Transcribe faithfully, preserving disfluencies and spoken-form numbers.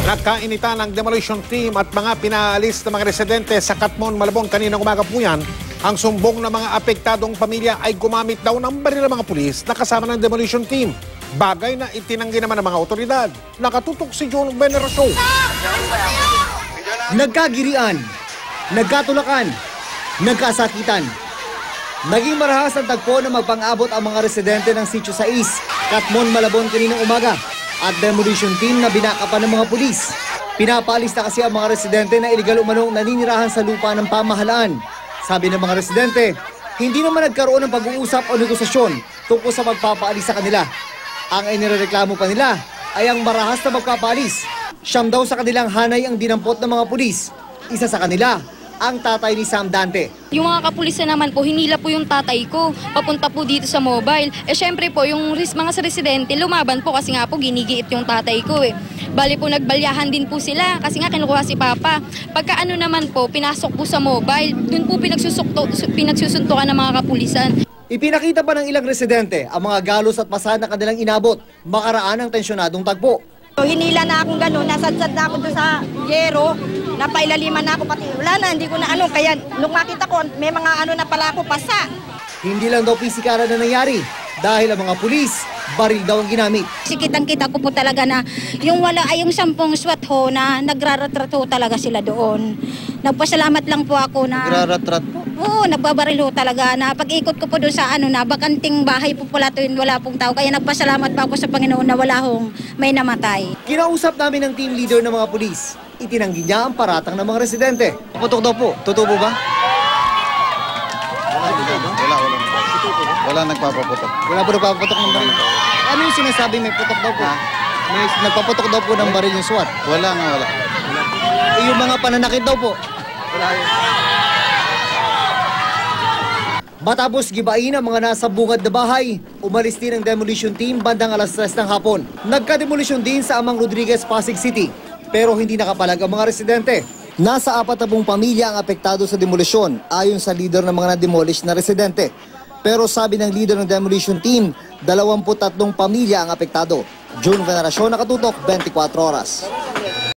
Nagkainitan ang demolition team at mga pinaalis na mga residente sa Katmon, Malabon kaninang umaga po yan. Ang sumbong ng mga apektadong pamilya ay gumamit daw ng baril ng mga pulis na kasama ng demolition team. Bagay na itinanggi naman ng mga otoridad. Nakatutok si John Veneracio. Nagkagirian, nagkatulakan, nagkasakitan. Naging marahas ang tagpo na magpang-abot ang mga residente ng Sitio sais, Katmon, Malabon kaninang umaga at demolition team na binakapan ng mga pulis. Pinapaalis na kasi ang mga residente na iligal umanong naninirahan sa lupa ng pamahalaan. Sabi ng mga residente, hindi naman nagkaroon ng pag-uusap o negosasyon tungkol sa magpapaalis sa kanila. Ang inireklamo pa nila ay ang marahas na magpapaalis. Siyam daw sa kanilang hanay ang dinampot ng mga pulis. Isa sa kanila, ang tatay ni Sam Dante. Yung mga kapulisan naman po, hinila po yung tatay ko papunta po dito sa mobile. Eh syempre po, yung ris mga residente lumaban po kasi nga po ginigiit yung tatay ko eh. Bali po nagbalyahan din po sila kasi nga kinukuha si Papa. Pagka ano naman po, pinasok po sa mobile, dun po pinagsusuntukan ng mga kapulisan. Ipinakita pa ng ilang residente ang mga galos at pasahan na kanilang inabot makaraan ng tensyonadong tagpo. So, hinila na akong gano'n, nasadsad na ako doon sa yero, napailaliman na ako pati. Wala na, hindi ko na ano, kaya nung makita ko, may mga ano na pala ako, pasa. Hindi lang daw pisikaran na nangyari dahil ang mga pulis, baril daw ang ginamit. Kitang-kita ko po talaga na yung wala ay yung sampung SWAT ho na nagraratrato talaga sila doon. Nagpasalamat lang po ako na... Nagraratrat? Oo, nagbabaril ho talaga na pag-ikot ko po doon sa ano na bakanting bahay po pala to yun, wala pong tao. Kaya nagpasalamat pa ako sa Panginoon na wala hong may namatay. Kinausap namin ng team leader ng mga pulis. Itinanggi niya ang paratang ng mga residente. Putok daw po. Totoo po ba? Wala, wala, wala. Wala nagpapaputok. Wala po nagpapaputok ng baril. Ano yung sinasabi may putok daw po? May nagpaputok daw po ng baril yung SWAT. Wala nga, wala. Eh, yung mga pananakit daw po. Wala yun. Matapos gibain ang mga nasa bungad na bahay, umalis din ang demolition team bandang alas tres ng hapon. Nagka-demolition din sa Amang Rodriguez, Pasig City, pero hindi nakapalag ang mga residente. Nasa apat na buong pamilya ang apektado sa demolisyon ayon sa leader ng mga na-demolish na residente. Pero sabi ng leader ng demolition team, dalawampu't tatlong pamilya ang apektado. June Veneracio, Nakatutok, twenty-four oras.